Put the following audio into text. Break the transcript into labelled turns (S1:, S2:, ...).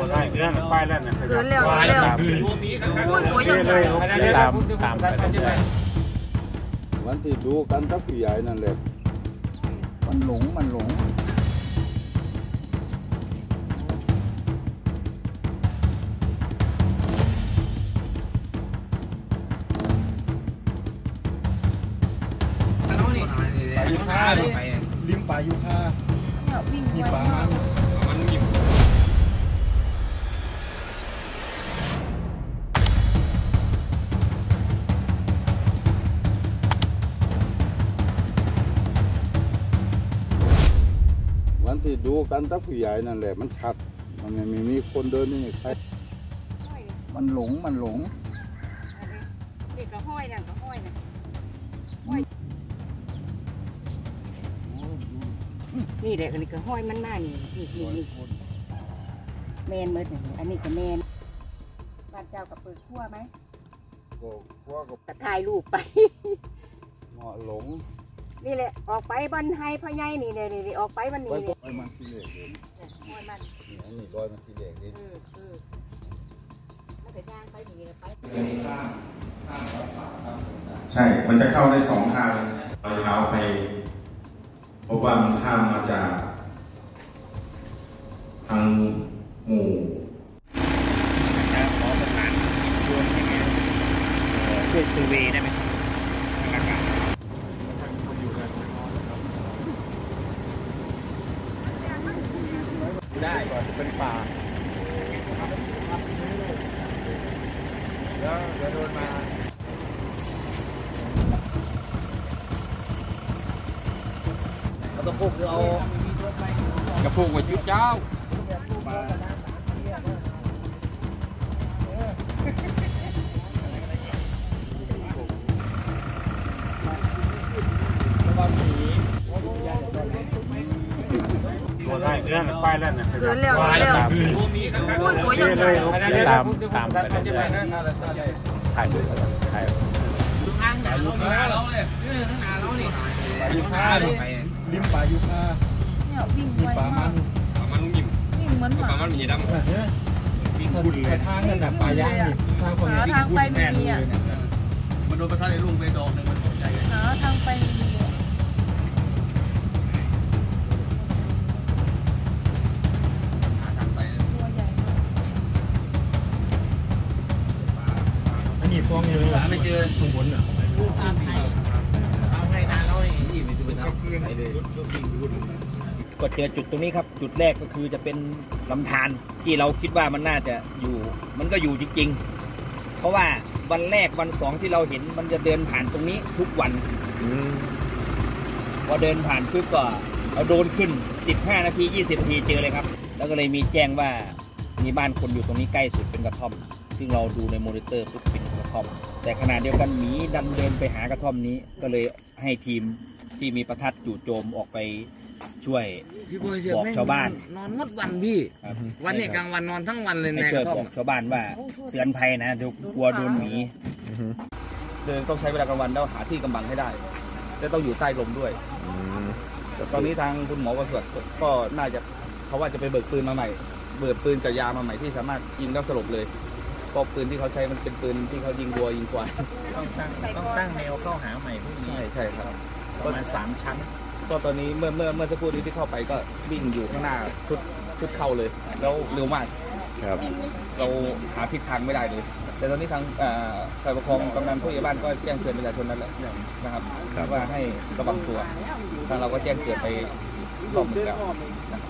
S1: ได้เรื่องป้ายแล้วนะ
S2: เกินแล้วตัวใหญ่
S3: ตามไปเรื่อย
S4: วันที่ดูกันกับผู้ใหญ่นั่นแหละมันหลง
S1: ยูคาริมป่ายูคามีป่ามันมี
S4: วันที่ดูกันกับผู้ใหญ่นั่นแหละมันชัดมันไม่มีคนเดินนี่ใครมันหลง
S2: เด็กก็ห้อยนะนี่เด็กอันนี้ก็ห้อยมันมานี่แมนเมื่อถึงอันนี้ก็แมนบ้านเจ้ากับเปิดขั้วไหมก็ถ่ายรูปไป
S4: เงาะหลง
S2: นี่แหละออกไปบนไฮพ่อใหญ่นี่ออกไปวันนี้
S4: เลยมันที่เหล็กเลย
S2: ห้อยมัน
S4: นี่ร้อยมันที่เหล็กเลย
S2: ไม่ใช่ยางไปนี่ไป
S5: ใช่มันจะเข้าได้2 ทางรอยเท้าไปพบว่ามันข้ามมาจากทางหมู่
S3: ขอประสานรวมยังไงช่วยซูเวได้ไหมครับ
S1: ได้ก่อนเป็นป่าแล้วโดนมากระตุกพุกเอากระพุกไว้ชุดเจ้าได้เรื่องป้ายแล้วนะ
S2: เกินแล้วตัวใหญ่
S3: ตามไปเรื่อยถ่ายรูปถ่าย
S1: ข้างหน้าเราเลยข้างหน้าเรานี่ยูคาริมป่ายูคา
S2: วิ่ง
S1: ป่ามันวิ่ง
S2: เหมือน
S1: ป่ามันมีดำวิ่งบุญเลยทางนั่นแบบป่าย่างนี่
S2: ทางไปไม่มีอ่ะ
S1: มันโดนประทัดในลุงไปดอกนึงมันตกใจ
S2: ทางไป
S1: ฟองอยู่เลยไม่เจอข้างบนอ่ะเอาให้นานแล้วนี่ไม่ดูนะไปเลย
S3: ก็เจอจุดตรงนี้ครับจุดแรกก็คือจะเป็นลำธารที่เราคิดว่ามันน่าจะอยู่มันก็อยู่จริงๆเพราะว่าวันแรกวัน2ที่เราเห็นมันจะเดินผ่านตรงนี้ทุกวันพอเดินผ่านปุ๊บก็เอาโดรนขึ้น15 นาที20 นาทีเจอเลยครับแล้วก็เลยมีแจ้งว่ามีบ้านคนอยู่ตรงนี้ใกล้สุดเป็นกระท่อมซึ่งเราดูในมอนิเตอร์ปุ๊บเป็นกระท่อมแต่ขณะเดียวกันหมีดันเดินไปหากระท่อมนี้ก็เลยให้ทีมที่มีประทัดจู่โจมออกไปช่วยบอกชาวบ้าน
S1: นอนงดวันพี่วันนี้กลางวันนอนทั้งวันเลย
S3: นะช่วยบอกชาวบ้านว่าเตือนภัยนะเดี๋ยวกลัวโดนหมีเดินต้องใช้เวลากลางวันแล้วหาที่กำบังให้ได้จะต้องอยู่ใต้ลมด้วยแต่ตอนนี้ทางคุณหมอประเสริฐก็น่าจะเขาว่าจะไปเบิกปืนมาใหม่เบิกปืนกับยามาใหม่ที่สามารถยิงแล้วสลบเลยก็ปืนที่เขาใช้มันเป็นปืนที่เขายิงวัวยิงควาย
S1: ต้องตั้งแนวเข้าหาใหม่พวกนี้
S3: ใช่ครับ
S1: ประมาณ3 ชั้น
S3: ก็ตอนนี้เมื่อสักครู่นี้ที่เข้าไปก็วิ่งอยู่ข้างหน้าชุดเข้าเลยแล้วเร็วมากครับเราหาทิศทางไม่ได้เลยแต่ตอนนี้ทางฝ่ายปกครองกำนันผู้ใหญ่บ้านก็แจ้งเตือนประชาชนนั่นแหละนะครับว่าให้ระวังตัวทางเราก็แจ้งเตือนไปรอบหนึ่งแล้วนะครับ